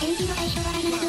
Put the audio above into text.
展示の最初から今